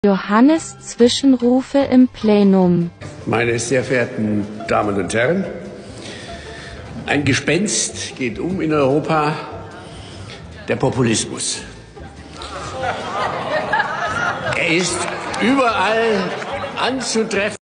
Johannes Zwischenrufe im Plenum. Meine sehr verehrten Damen und Herren, ein Gespenst geht um in Europa, der Populismus. Er ist überall anzutreffen.